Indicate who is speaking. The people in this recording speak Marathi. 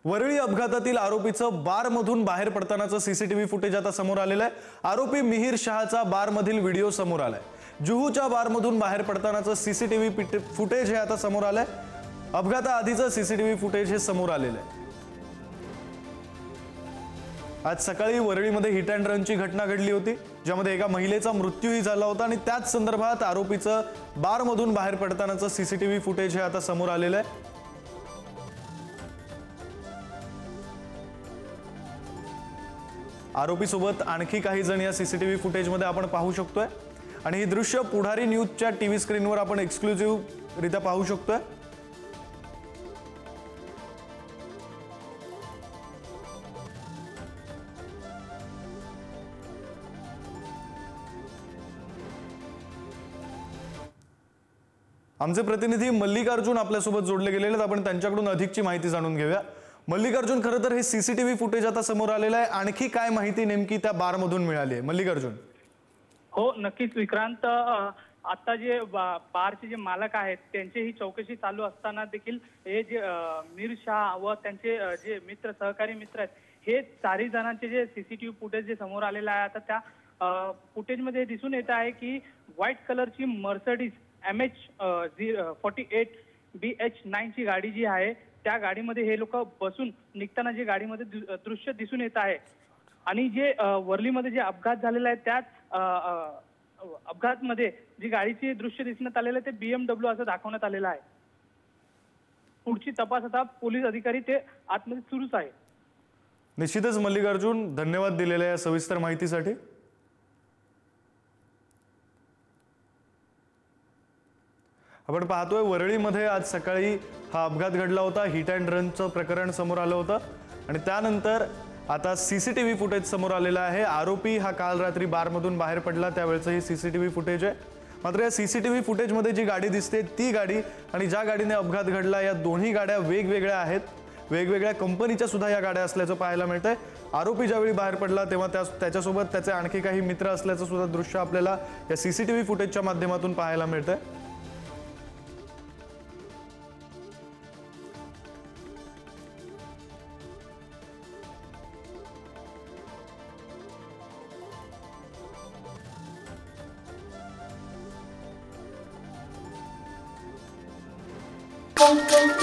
Speaker 1: वरळी अपघातातील आरोपीचं बारमधून बाहेर पडतानाचं सीसीटीव्ही फुटेज आता समोर आलेलं आहे। आरोपी मिहिर शहाचा बारमधील व्हिडिओ समोर आलाय। जुहूच्या बारमधून बाहेर पडतानाचं सीसीटीव्ही फुटेज हे आता समोर आलंय। अपघाताआधीचं सीसीटीव्ही फुटेज हे समोर आलेलं आहे। आज सकाळी वरळीमध्ये हिट अँड रनची घटना घडली होती, ज्यामध्ये एका महिलेचा मृत्यूही झाला होता आणि त्याच संदर्भात आरोपीचं बारमधून बाहेर पडतानाचं सीसीटीव्ही फुटेज हे आता समोर आलेलं आहे। आरोपी सोबत आणखी काही जण या सीसीटीव्ही फुटेजमध्ये आपण पाहू शकतोय आणि ही दृश्य पुढारी न्यूजच्या टीव्ही स्क्रीनवर आपण एक्सक्लुझिव्ह रित्या पाहू शकतोय। आमचे प्रतिनिधी मल्लिकार्जुन आपल्यासोबत जोडले गेलेले आहेत, आपण त्यांच्याकडून अधिकची माहिती जाणून घेऊया। मल्लिकार्जुन, खरं तर हे सीसीटीव्ही फुटेज आता समोर आलेलं आहे, आणखी काय माहिती नेमकी त्या बारमधून मिळाली आहे? मल्लिकार्जुन।
Speaker 2: हो, नक्कीच विक्रांत, आता जे बारचे जे मालक आहेत त्यांची ही चौकशी चालू असताना देखील हे जे मीर शाह व त्यांचे जे मित्र सहकारी मित्र आहेत हे चारही जणांचे जे सीसीटीव्ही फुटेज जे समोर आलेलं आहे, आता त्या फुटेजमध्ये दिसून येत आहे की व्हाईट कलरची मर्सिडीज MH48 BH9 ची गाडी जी आहे त्या गाडीमध्ये हे लोक बसून निघताना जे गाडीमध्ये दृश्य दिसून येत आहे आणि जे वरलीमध्ये जे अपघात झालेला आहे त्याच अपघातमध्ये जी गाडीची दृश्य दिसण्यात आलेलं आहे ते BMW असं दाखवण्यात आलेलं आहे। पुढची तपास आता पोलीस अधिकारी ते आतमध्ये सुरूच आहे।
Speaker 1: निश्चितच मल्लिकार्जुन, धन्यवाद दिलेल्या या सविस्तर माहितीसाठी। आपण पाहतोय वरळीमध्ये आज सकाळी हा अपघात घडला होता। हिट अँड रनचं प्रकरण समोर आलं होतं आणि त्यानंतर आता सीसीटीव्ही फुटेज समोर आलेलं आहे। आरोपी हा काल रात्री बारमधून बाहेर पडला त्यावेळेचं हे सीसीटीव्ही फुटेज आहे। मात्र या सीसीटीव्ही फुटेजमध्ये जी गाडी दिसते ती गाडी आणि ज्या गाडीने अपघात घडला या दोन्ही गाड्या वेगवेगळ्या आहेत, वेगवेगळ्या कंपनीच्या सुद्धा या गाड्या असल्याचं पाहायला मिळतंय। आरोपी ज्यावेळी बाहेर पडला तेव्हा त्याच्यासोबत त्याचे आणखी काही मित्र असल्याचं सुद्धा दृश्य आपल्याला या सीसीटीव्ही फुटेजच्या माध्यमातून पाहायला मिळतंय।
Speaker 3: Pum pum